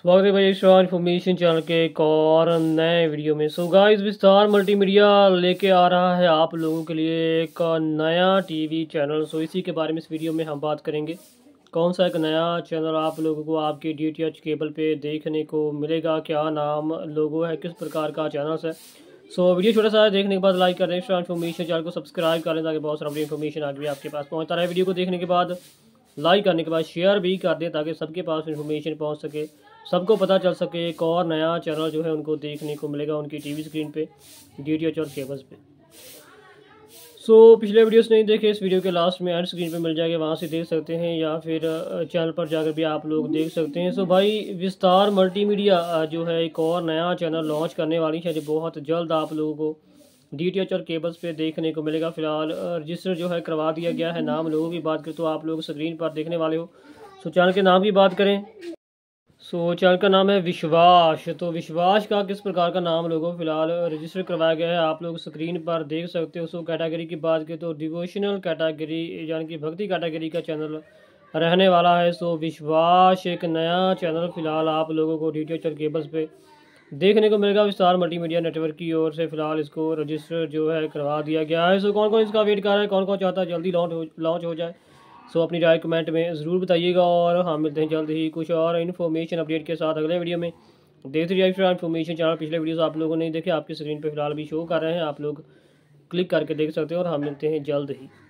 स्वागत है भाई एक्स्ट्रा इन्फॉर्मेशन चैनल के एक और नए वीडियो में। सो गाइस, विस्तार मल्टीमीडिया लेके आ रहा है आप लोगों के लिए एक नया टीवी चैनल। सो इसी के बारे में इस वीडियो में हम बात करेंगे। कौन सा एक नया चैनल आप लोगों को आपके DTH केबल पे देखने को मिलेगा, क्या नाम लोगो है, किस प्रकार का चैनल है। सो वीडियो छोटा सा है, देखने के बाद लाइक कर दें, एक्स्ट्रा इन्फॉर्मेशन चैनल को सब्सक्राइब कर लें ताकि बहुत सारी इन्फॉर्मेशन आगे भी आपके पास पहुँचता रहे। वीडियो को देखने के बाद लाइक करने के बाद शेयर भी कर दें ताकि सबके पास इन्फॉर्मेशन पहुंच सके, सबको पता चल सके एक और नया चैनल जो है उनको देखने को मिलेगा उनकी टीवी स्क्रीन पे, DTH और केबल्स पे। सो पिछले वीडियोस नहीं देखे, इस वीडियो के लास्ट में एंड स्क्रीन पे मिल जाएगा, वहाँ से देख सकते हैं या फिर चैनल पर जाकर भी आप लोग देख सकते हैं। सो भाई, विस्तार मल्टीमीडिया जो है एक और नया चैनल लॉन्च करने वाली है जो बहुत जल्द आप लोगों को DTH और केबल्स पे देखने को मिलेगा। फिलहाल रजिस्टर जो है करवा दिया गया है। नाम लोगों की बात करें तो आप लोग स्क्रीन पर देखने वाले हो। सो चैनल के नाम की बात करें, सो चैनल का नाम है विश्वास। तो विश्वास का किस प्रकार का नाम लोगों फिलहाल रजिस्टर करवाया गया है, आप लोग स्क्रीन पर देख सकते हो। सो कैटेगरी की बात करें तो डिवोशनल कैटेगरी यानी कि भक्ति कैटेगरी का चैनल रहने वाला है। सो विश्वास एक नया चैनल फिलहाल आप लोगों को DTH और केबल्स पे देखने को मिलेगा। विस्तार मल्टीमीडिया नेटवर्क की ओर से फिलहाल इसको रजिस्टर जो है करवा दिया गया है। सो कौन कौन इसका वेट कर रहा है, कौन कौन चाहता है जल्दी लॉन्च हो जाए, सो अपनी राय कमेंट में ज़रूर बताइएगा। और हम मिलते हैं जल्द ही कुछ और इन्फॉर्मेशन अपडेट के साथ अगले वीडियो में। देखते रहिए इन्फॉर्मेशन चैनल। पिछले वीडियोस आप लोगों ने देखे, आपकी स्क्रीन पर फिलहाल भी शो कर रहे हैं, आप लोग क्लिक करके देख सकते हो। और हम मिलते हैं जल्द ही।